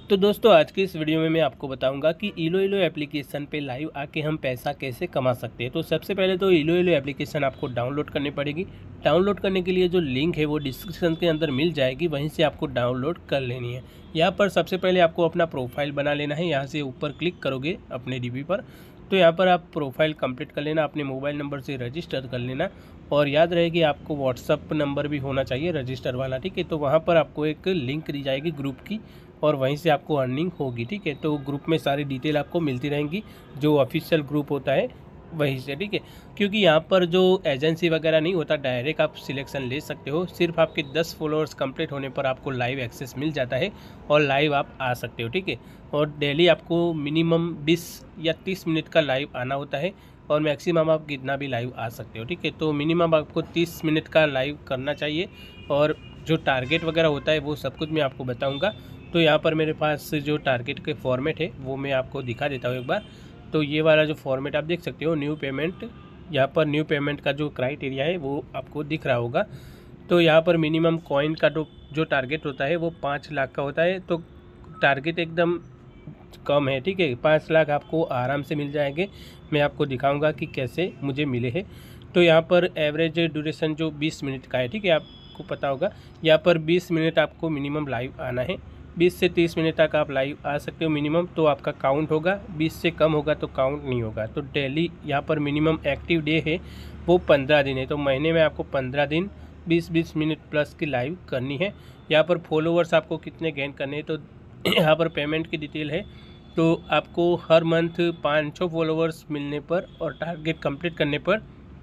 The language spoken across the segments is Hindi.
तो दोस्तों आज की इस वीडियो में मैं आपको बताऊंगा कि इलो एप्लीकेशन पे लाइव आके हम पैसा कैसे कमा सकते हैं। तो सबसे पहले तो इलो एप्लीकेशन आपको डाउनलोड करनी पड़ेगी। डाउनलोड करने के लिए जो लिंक है वो डिस्क्रिप्शन के अंदर मिल जाएगी, वहीं से आपको डाउनलोड कर लेनी है। यहाँ पर सबसे पहले आपको अपना प्रोफाइल बना लेना है। यहाँ से ऊपर क्लिक करोगे अपने डीबी पर, तो यहाँ पर आप प्रोफाइल कंप्लीट कर लेना, अपने मोबाइल नंबर से रजिस्टर कर लेना और याद रहे कि आपको व्हाट्सअप नंबर भी होना चाहिए रजिस्टर वाला, ठीक है। तो वहाँ पर आपको एक लिंक दी जाएगी ग्रुप की और वहीं से आपको अर्निंग होगी, ठीक है। तो ग्रुप में सारी डिटेल आपको मिलती रहेंगी, जो ऑफिशियल ग्रुप होता है वहीं से, ठीक है। क्योंकि यहाँ पर जो एजेंसी वगैरह नहीं होता, डायरेक्ट आप सिलेक्शन ले सकते हो। सिर्फ आपके 10 फॉलोअर्स कंप्लीट होने पर आपको लाइव एक्सेस मिल जाता है और लाइव आप आ सकते हो, ठीक है। और डेली आपको मिनिमम 20 या 30 मिनट का लाइव आना होता है और मैक्सिमम आप कितना भी लाइव आ सकते हो, ठीक है। तो मिनिमम आपको 30 मिनट का लाइव करना चाहिए और जो टारगेट वगैरह होता है वो सब कुछ मैं आपको बताऊँगा। तो यहाँ पर मेरे पास जो टारगेट के फॉर्मेट है वो मैं आपको दिखा देता हूँ एक बार। तो ये वाला जो फॉर्मेट आप देख सकते हो, न्यू पेमेंट, यहाँ पर न्यू पेमेंट का जो क्राइटेरिया है वो आपको दिख रहा होगा। तो यहाँ पर मिनिमम कॉइन का जो टारगेट होता है वो 5 लाख का होता है। तो टारगेट एकदम कम है, ठीक है। 5 लाख आपको आराम से मिल जाएंगे। मैं आपको दिखाऊंगा कि कैसे मुझे मिले हैं। तो यहाँ पर एवरेज ड्यूरेशन जो 20 मिनट का है, ठीक है, आपको पता होगा। यहाँ पर 20 मिनट आपको मिनिमम लाइव आना है। 20 से 30 मिनट तक आप लाइव आ सकते हो मिनिमम, तो आपका काउंट होगा। 20 से कम होगा तो काउंट नहीं होगा। तो डेली यहाँ पर मिनिमम एक्टिव डे है वो 15 दिन है। तो महीने में आपको 15 दिन 20-20 मिनट प्लस की लाइव करनी है। यहाँ पर फॉलोवर्स आपको कितने गेन करने हैं, तो यहाँ पर पेमेंट की डिटेल है। तो आपको हर मंथ 500 फॉलोवर्स मिलने पर और टारगेट कंप्लीट करने पर,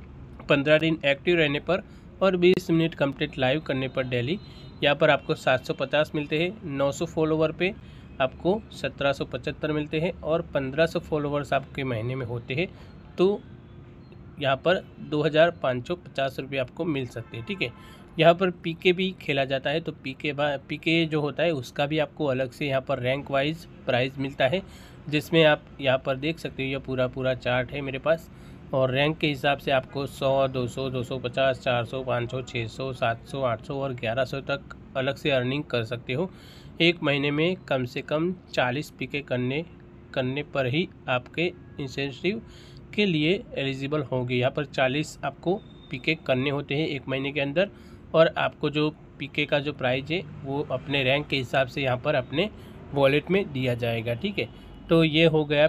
15 दिन एक्टिव रहने पर और 20 मिनट कंप्लीट लाइव करने पर डेली यहाँ पर आपको 750 मिलते हैं। 900 फॉलोवर पे आपको 1775 मिलते हैं और 1500 फॉलोवर्स आपके महीने में होते हैं तो यहाँ पर 2550 रुपये आपको मिल सकते हैं, ठीक है। यहाँ पर पीके भी खेला जाता है। तो पीके जो होता है उसका भी आपको अलग से यहाँ पर रैंक वाइज प्राइज़ मिलता है, जिसमें आप यहाँ पर देख सकते हो। ये पूरा चार्ट है मेरे पास और रैंक के हिसाब से आपको 100, 200, 250, 400, 500, 600, 700, 800 और 1100 तक अलग से अर्निंग कर सकते हो। एक महीने में कम से कम 40 पीके करने पर ही आपके इंसेंटिव के लिए एलिजिबल होंगे। यहाँ पर 40 आपको पीके करने होते हैं एक महीने के अंदर और आपको जो पीके का जो प्राइज़ है वो अपने रैंक के हिसाब से यहाँ पर अपने वॉलेट में दिया जाएगा, ठीक है। तो ये हो गया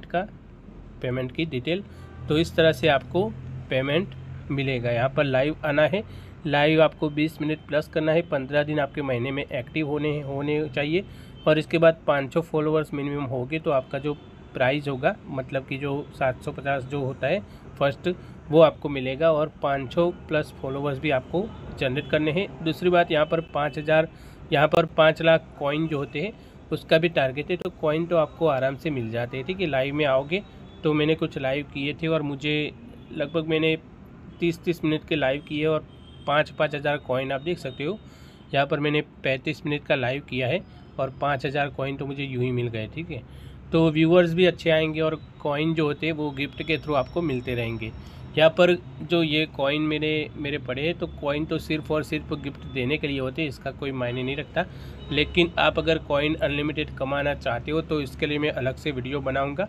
पेमेंट की डिटेल। तो इस तरह से आपको पेमेंट मिलेगा। यहाँ पर लाइव आना है, लाइव आपको 20 मिनट प्लस करना है, 15 दिन आपके महीने में एक्टिव होने चाहिए और इसके बाद 500 फॉलोअर्स मिनिमम होंगे तो आपका जो प्राइस होगा, मतलब कि जो 750 जो होता है फर्स्ट, वो आपको मिलेगा और 500 प्लस फॉलोअर्स भी आपको जनरेट करने हैं। दूसरी बात, यहाँ पर 5000, यहाँ पर 5 लाख कॉइन जो होते हैं उसका भी टारगेट है। तो कॉइन तो आपको आराम से मिल जाते हैं, ठीक है। लाइव में आओगे तो मैंने कुछ लाइव किए थे और मुझे लगभग मैंने 30 मिनट के लाइव किए और 5-5 हज़ार कॉइन आप देख सकते हो। यहाँ पर मैंने 35 मिनट का लाइव किया है और 5000 कॉइन तो मुझे यूँ ही मिल गए, ठीक है। तो व्यूअर्स भी अच्छे आएंगे और कॉइन जो होते हैं वो गिफ्ट के थ्रू आपको मिलते रहेंगे। यहाँ पर जो ये कॉइन मेरे पड़े हैं, तो कॉइन तो सिर्फ़ और सिर्फ गिफ्ट देने के लिए होते हैं, इसका कोई मायने नहीं रखता। लेकिन आप अगर कॉइन अनलिमिटेड कमाना चाहते हो तो इसके लिए मैं अलग से वीडियो बनाऊँगा।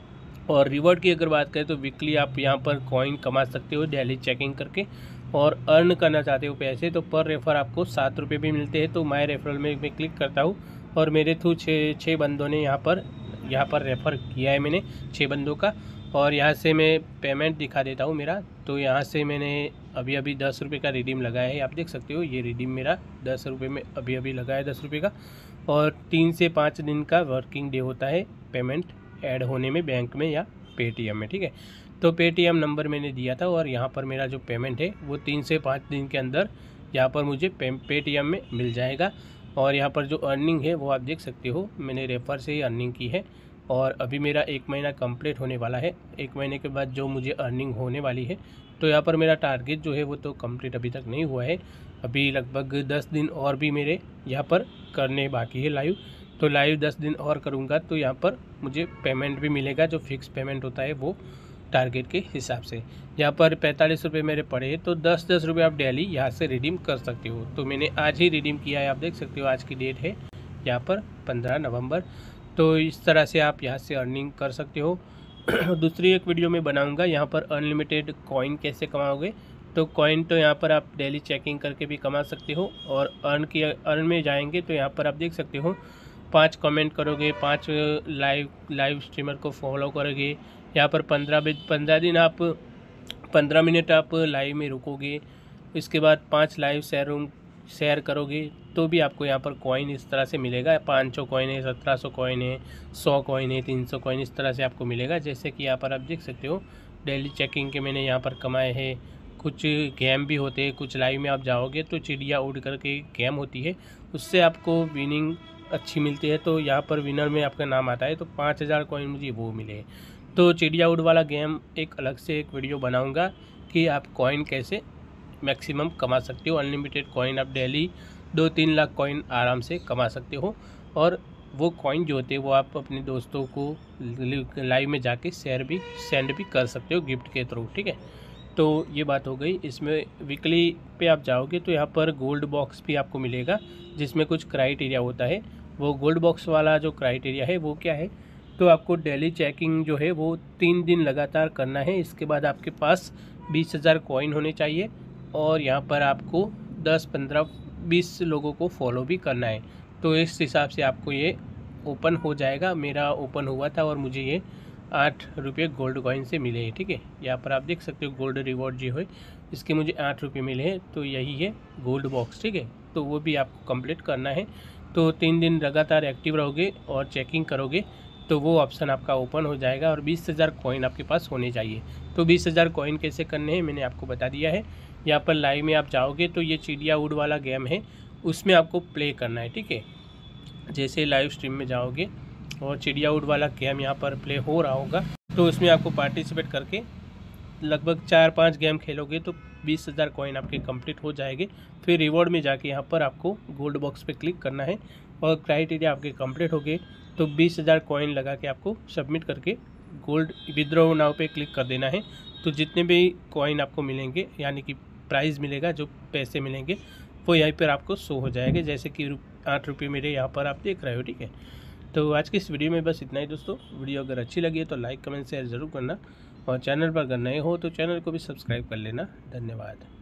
और रिवॉर्ड की अगर बात करें तो वीकली आप यहाँ पर कॉइन कमा सकते हो डेली चेकिंग करके। और अर्न करना चाहते हो पैसे तो पर रेफ़र आपको 7 रुपये भी मिलते हैं। तो माय रेफरल में मैं क्लिक करता हूँ और मेरे थ्रू 6 बंदों ने यहाँ पर रेफ़र किया है मैंने 6 बंदों का। और यहाँ से मैं पेमेंट दिखा देता हूँ मेरा। तो यहाँ से मैंने अभी 10 रुपये का रिडीम लगाया है, आप देख सकते हो। ये रिडीम मेरा 10 रुपये में अभी लगाया 10 रुपये का। और 3 से 5 दिन का वर्किंग डे होता है पेमेंट ऐड होने में बैंक में या पेटीएम में, ठीक है। तो पेटीएम नंबर मैंने दिया था और यहाँ पर मेरा जो पेमेंट है वो 3 से 5 दिन के अंदर यहाँ पर मुझे पेटीएम में मिल जाएगा। और यहाँ पर जो अर्निंग है वो आप देख सकते हो, मैंने रेफ़र से ही अर्निंग की है और अभी मेरा 1 महीना कंप्लीट होने वाला है। 1 महीने के बाद जो मुझे अर्निंग होने वाली है, तो यहाँ पर मेरा टारगेट जो है वो तो कंप्लीट अभी तक नहीं हुआ है। अभी लगभग 10 दिन और भी मेरे यहाँ पर करने बाकी है लाइव। तो लाइव 10 दिन और करूँगा तो यहाँ पर मुझे पेमेंट भी मिलेगा, जो फिक्स पेमेंट होता है वो टारगेट के हिसाब से। यहाँ पर 45 रुपये मेरे पड़े हैं तो 10-10 रुपये आप डेली यहाँ से रिडीम कर सकते हो। तो मैंने आज ही रिडीम किया है, आप देख सकते हो आज की डेट है यहाँ पर 15 नवंबर। तो इस तरह से आप यहाँ से अर्निंग कर सकते हो। दूसरी एक वीडियो में बनाऊंगा यहाँ पर अनलिमिटेड कॉइन कैसे कमाओगे। तो कॉइन तो यहाँ पर आप डेली चेकिंग करके भी कमा सकते हो, और अर्न में जाएंगे तो यहाँ पर आप देख सकते हो 5 कमेंट करोगे, 5 लाइव स्ट्रीमर को फॉलो करोगे, यहाँ पर 15 दिन आप 15 मिनट आप लाइव में रुकोगे, इसके बाद 5 लाइव शेयर करोगे तो भी आपको यहाँ पर कॉइन इस तरह से मिलेगा। 500 कॉइन है, 1700 कॉइन है, 100 कॉइन है, 300 कॉइन, इस तरह से आपको मिलेगा। जैसे कि यहाँ पर आप देख सकते हो डेली चेकिंग के मैंने यहाँ पर कमाए हैं। कुछ गेम भी होते हैं, कुछ लाइव में आप जाओगे तो चिड़िया उड़ करके गेम होती है, उससे आपको विनिंग अच्छी मिलती है। तो यहाँ पर विनर में आपका नाम आता है, तो 5000 कॉइन मुझे वो मिले। तो चिड़िया उड़ वाला गेम एक अलग से एक वीडियो बनाऊँगा कि आप कॉइन कैसे मैक्सिमम कमा सकते हो। अनलिमिटेड कॉइन आप डेली 2-3 लाख कॉइन आराम से कमा सकते हो, और वो कॉइन जो होते हैं वो आप अपने दोस्तों को लाइव में जाके सेंड भी कर सकते हो गिफ्ट के थ्रू, ठीक है। तो ये बात हो गई। इसमें वीकली पे आप जाओगे तो यहाँ पर गोल्ड बॉक्स भी आपको मिलेगा, जिसमें कुछ क्राइटेरिया होता है। वो गोल्ड बॉक्स वाला जो क्राइटेरिया है वो क्या है, तो आपको डेली चेकिंग जो है वो 3 दिन लगातार करना है। इसके बाद आपके पास 20,000 कॉइन होने चाहिए, और यहाँ पर आपको 10, 15, 20 लोगों को फॉलो भी करना है। तो इस हिसाब से आपको ये ओपन हो जाएगा। मेरा ओपन हुआ था और मुझे ये 8 रुपये गोल्ड कॉइन से मिले हैं, ठीक है। यहाँ पर आप देख सकते हो गोल्ड रिवॉर्ड जो है इसके मुझे 8 रुपये मिले हैं। तो यही है गोल्ड बॉक्स, ठीक है। तो वो भी आपको कंप्लीट करना है। तो 3 दिन लगातार एक्टिव रहोगे और चेकिंग करोगे तो वो ऑप्शन आपका ओपन हो जाएगा, और 20,000 कॉइन आपके पास होने चाहिए। तो 20,000 कॉइन कैसे करने हैं मैंने आपको बता दिया है। यहाँ पर लाइव में आप जाओगे तो ये चिड़िया उड़ वाला गेम है, उसमें आपको प्ले करना है, ठीक है। जैसे लाइव स्ट्रीम में जाओगे और चिड़िया उड़ वाला गेम यहाँ पर प्ले हो रहा होगा, तो उसमें आपको पार्टिसिपेट करके लगभग 4-5 गेम खेलोगे तो 20,000 कॉइन आपके कंप्लीट हो जाएंगे। फिर रिवॉर्ड में जाके यहाँ पर आपको गोल्ड बॉक्स पे क्लिक करना है, और क्राइटेरिया आपके कंप्लीट हो गए तो 20,000 कॉइन लगा के आपको सबमिट करके गोल्ड विथड्रॉ नाउ पे क्लिक कर देना है। तो जितने भी कॉइन आपको मिलेंगे, यानी कि प्राइज़ मिलेगा, जो पैसे मिलेंगे वो यहीं पर आपको शो हो जाएंगे। जैसे कि 8 रुपये मेरे यहाँ पर आप देख रहे हो, ठीक है। तो आज की इस वीडियो में बस इतना ही दोस्तों। वीडियो अगर अच्छी लगी है तो लाइक, कमेंट, शेयर ज़रूर करना, और चैनल पर अगर नए हो तो चैनल को भी सब्सक्राइब कर लेना। धन्यवाद।